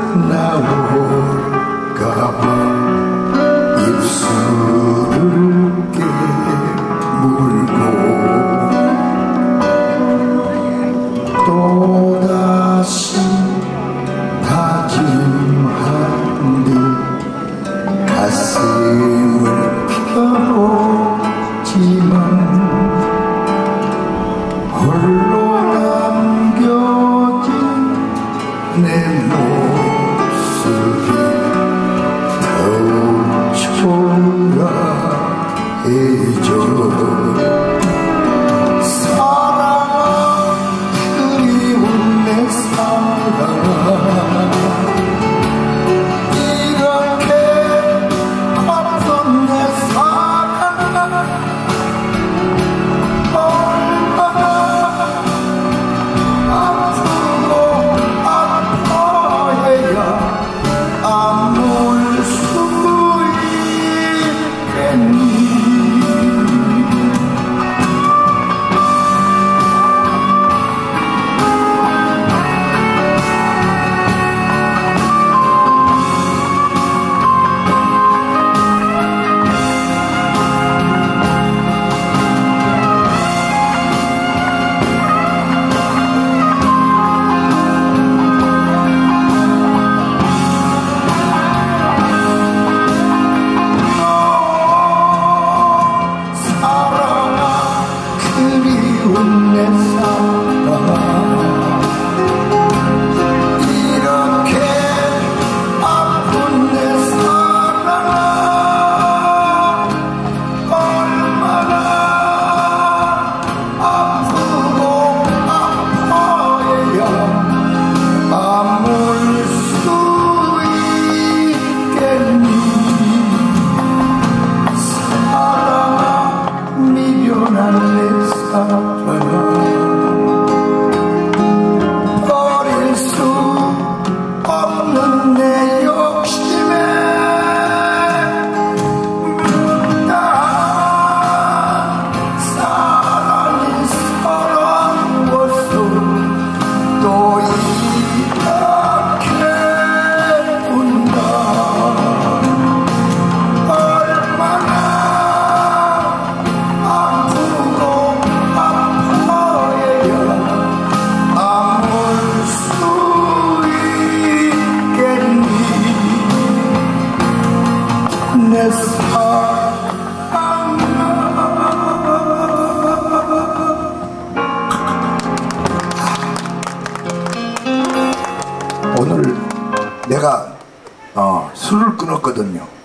나올까봐 입술을 깨물고 또다시 다짐한 듯 가슴을 펴보지만 홀로 남겨진 내 모습이 더욱 초라해져 사랑아 그리운 내 사랑아 이렇게 아픈 내 사랑아 얼마나 아프고 아파해야 아물 수 있겠니. 그리운 내 사랑아 이렇게 아픈 내 사랑아 얼마나 아프고 아파해야 아물 수 있겠니. 사랑아 미련한 내 사랑아 버릴 수 없는 내 욕심에 묻다 사랑이 서러워서 또 이렇게 운다. 얼마나 아프고 아파해야 아물 수 있겠니. 내 사랑아 오늘 내가 술을 끊었거든요.